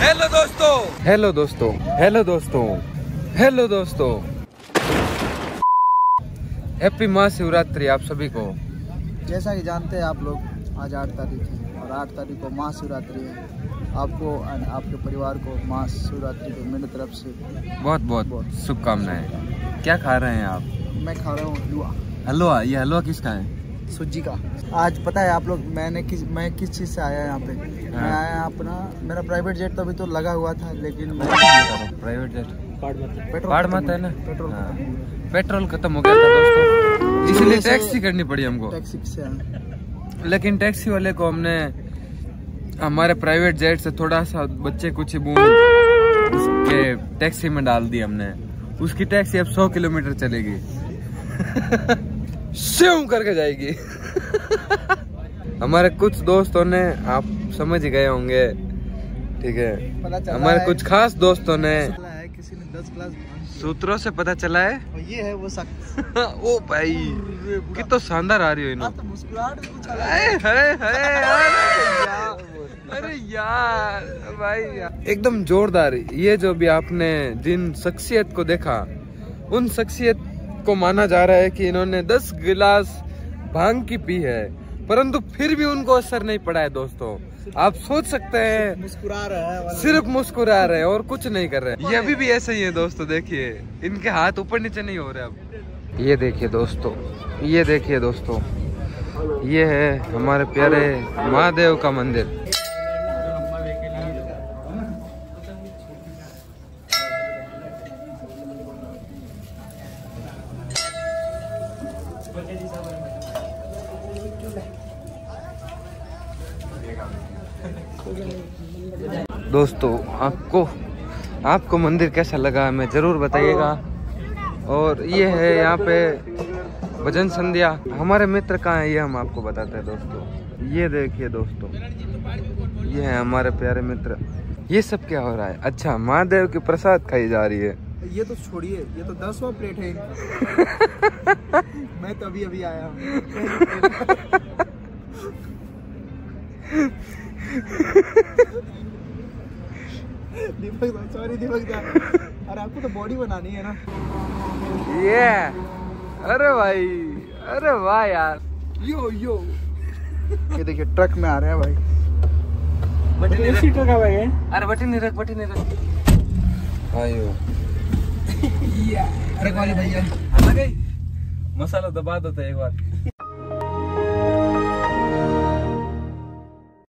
Hello दोस्तों, hello दोस्तों, hello दोस्तों, हेलो दोस्तों, हैप्पी महाशिवरात्रि आप सभी को। जैसा कि जानते हैं आप लोग, आज 8 तारीख है और 8 तारीख को महाशिवरात्रि है। आपको और आपके परिवार को महाशिवरात्रि की मेरी तरफ से बहुत बहुत शुभकामनाएं। क्या खा रहे हैं आप? मैं खा रहा हूँ हलवा। हलवा? ये हलवा किसका है? सूजी का। आज पता है आप लोग मैं किस चीज़ से आया यहाँ पे? मैं आया अपना, मेरा प्राइवेट जेट तो अभी तो लगा हुआ था, लेकिन मैं प्राइवेट जेट पेट्रोल मत है ना, पेट्रोल पेट्रोल खत्म हो गया था दोस्तों, इसलिए टैक्सी करनी पड़ी हमको। टैक्सी से आया। लेकिन टैक्सी वाले को हमने हमारे प्राइवेट जेट से थोड़ा सा बच्चे कुछ बूंद उसके टैक्सी में डाल दी हमने। उसकी टैक्सी अब 100 किलोमीटर चलेगी। स्यूं करके जाएगी। हमारे कुछ दोस्तों ने, आप समझ गए होंगे, ठीक है, हमारे कुछ खास दोस्तों ने, किसी ने 10 ग्लास सूत्रों से पता चला है, और ये है वो शख्स। ओ भाई कितना शानदार आ रही हो इन्होंने। तो मुस्कुराहट भी कुछ अरे यार भाई यार, एकदम जोरदार। ये जो भी आपने जिन शख्सियत को देखा, उन शख्सियत को माना जा रहा है कि इन्होंने 10 गिलास भांग की पी है, परंतु फिर भी उनको असर नहीं पड़ा है दोस्तों। आप सोच सकते हैं, मुस्कुरा रहा है, सिर्फ मुस्कुरा रहे हैं और कुछ नहीं कर रहे। ये अभी भी ऐसे ही है दोस्तों, देखिए इनके हाथ ऊपर नीचे नहीं हो रहे अब। ये देखिए दोस्तों, ये देखिए दोस्तों, ये है हमारे प्यारे महादेव का मंदिर। दोस्तों आपको मंदिर कैसा लगा हमें जरूर बताइएगा। और ये है यहाँ पे भजन संध्या। हमारे मित्र कहाँ है ये हम आपको बताते हैं दोस्तों। ये देखिए दोस्तों, ये है हमारे प्यारे मित्र। ये सब क्या हो रहा है? अच्छा, महादेव की प्रसाद खाई जा रही है। ये तो छोड़िए, ये तो 10वां प्लेट है इनका। मैं तो अभी आया हूँ। दीपक दा, सॉरी दीपक दा। अरे आपको तो बॉडी बनानी है ना। ये अरे भाई, अरे वाह यार, यो ये देखिए ट्रक में आ रहे हैं भाई। ट्रक भाई। अरे बटी नहीं रख। आयो ट्रक वाले भैया मसाला दबा दो तो एक बार।